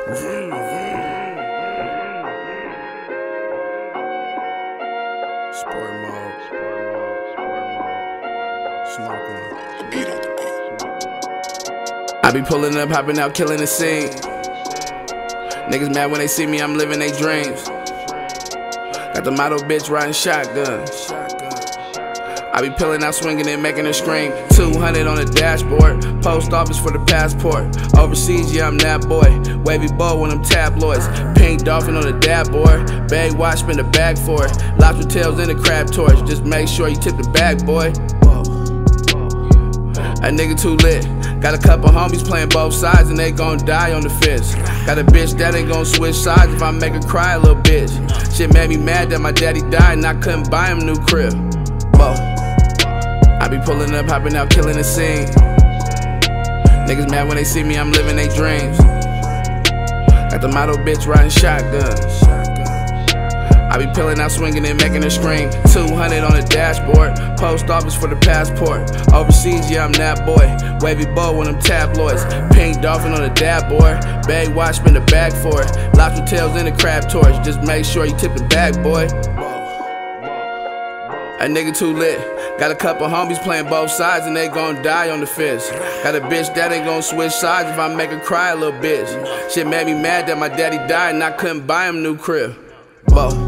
Sport mode. Smoke on. Beat on the beat. I be pulling up, hopping out, killing the scene. Niggas mad when they see me, I'm living their dreams. Got the model bitch riding shotgun. I be pillin' out, swinging and making her scream. 200 on the dashboard, post office for the passport. Overseas, yeah, I'm that boy. Wavy bow on them tabloids. Pink dolphin on the dab board. Bag watch, spin the bag for it. Lobster tails in the crab torch. Just make sure you tip the bag, boy. A nigga too lit. Got a couple homies playing both sides and they gon' die on the fist. Got a bitch that ain't gon' switch sides if I make her cry a little bitch. Shit made me mad that my daddy died and I couldn't buy him a new crib. Whoa. I be pulling up, hopping out, killing the scene. Niggas mad when they see me, I'm living their dreams. Got the model bitch riding shotgun. I be pillin' out, swinging and making her scream. 200 on the dashboard, post office for the passport. Overseas, yeah, I'm that boy. Wavy bow on them tabloids. Pink dolphin on the dab board. Bag watch, spin the bag for it. Lobster tails in the crab torch. Just make sure you tip the bag, boy. A nigga too lit. Got a couple homies playing both sides and they gon' die on the fist. Got a bitch that ain't gon' switch sides if I make her cry a little bitch. Shit made me mad that my daddy died and I couldn't buy him a new crib. Whoa.